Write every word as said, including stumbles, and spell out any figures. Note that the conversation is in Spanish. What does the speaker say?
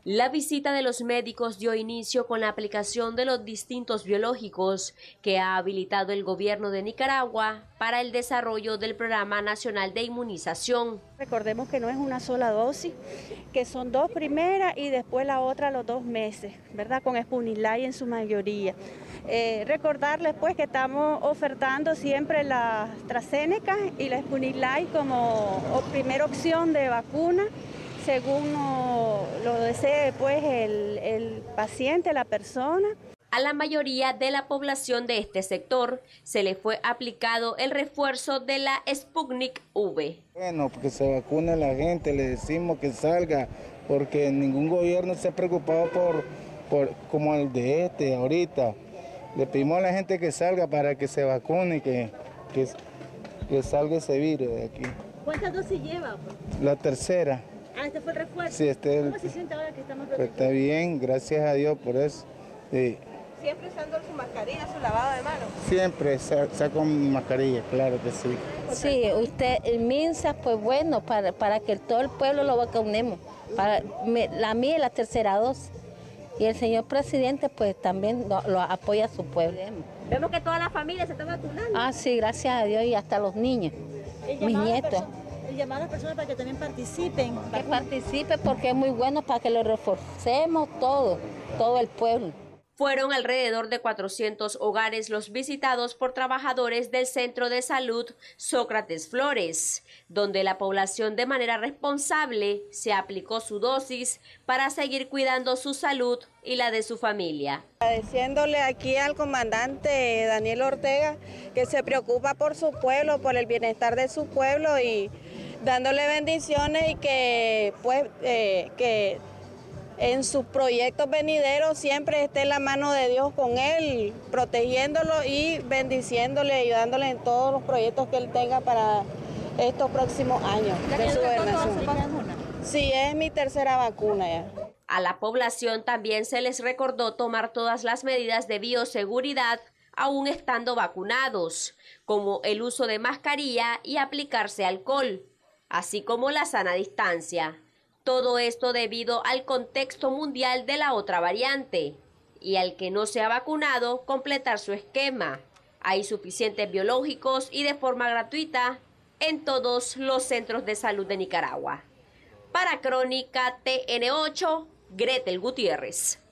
La visita de los médicos dio inicio con la aplicación de los distintos biológicos que ha habilitado el gobierno de Nicaragua para el desarrollo del Programa Nacional de Inmunización. Recordemos que no es una sola dosis, que son dos primeras y después la otra a los dos meses, ¿verdad? Con Sputnik-Light en su mayoría. Eh, recordarles pues que estamos ofertando siempre la AstraZeneca y la Sputnik-Light como primera opción de vacuna, según lo, lo desee pues el, el paciente, la persona. A la mayoría de la población de este sector se le fue aplicado el refuerzo de la Sputnik V. Bueno, porque se vacune la gente, le decimos que salga, porque ningún gobierno se ha preocupado por, por como el de este ahorita. Le pedimos a la gente que salga para que se vacune, que, que, que salga ese virus de aquí. ¿Cuántas dosis lleva? La tercera. Ah, ¿este fue el refuerzo? Sí, este ¿Cómo el, se siente ahora que estamos pues está bien, gracias a Dios por eso. Sí. ¿Siempre usando su mascarilla, su lavado de manos? Siempre saco mi mascarilla, claro que sí. Sí, usted, el MINSA, pues bueno, para, para que todo el pueblo lo vacunemos. Para, me, la mía es la tercera dosis. Y el señor presidente pues también lo, lo apoya a su pueblo. Vemos que toda la familia se está vacunando. Ah, sí, gracias a Dios y hasta los niños, mis nietos. El llamado a las personas para que también participen. Que participe porque es muy bueno para que lo reforcemos todo, todo el pueblo. Fueron alrededor de cuatrocientos hogares los visitados por trabajadores del Centro de Salud Sócrates Flores, donde la población de manera responsable se aplicó su dosis para seguir cuidando su salud y la de su familia. Agradeciéndole aquí al comandante Daniel Ortega, que se preocupa por su pueblo, por el bienestar de su pueblo y dándole bendiciones y que pues eh, que en sus proyectos venideros siempre esté la mano de Dios con él, protegiéndolo y bendiciéndole, ayudándole en todos los proyectos que él tenga para estos próximos años de su gobernación. Sí, es mi tercera vacuna ya. A la población también se les recordó tomar todas las medidas de bioseguridad aún estando vacunados, como el uso de mascarilla y aplicarse alcohol, así como la sana distancia. Todo esto debido al contexto mundial de la otra variante y al que no se ha vacunado completar su esquema. Hay suficientes biológicos y de forma gratuita en todos los centros de salud de Nicaragua. Para Crónica T N ocho, Gretel Gutiérrez.